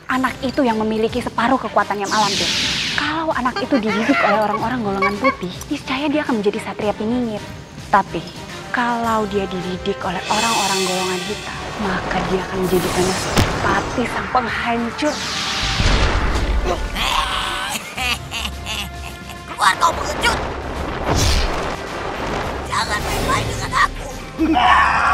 anak itu yang memiliki separuh kekuatan yang alam, Den. Kalau anak itu dididik oleh orang-orang golongan putih, niscaya dia akan menjadi satria piningit. Tapi kalau dia dididik oleh orang-orang golongan hitam, maka dia akan menjadikannya seperti sang penghancur. Keluar kau pengecut! Jangan main-main dengan aku!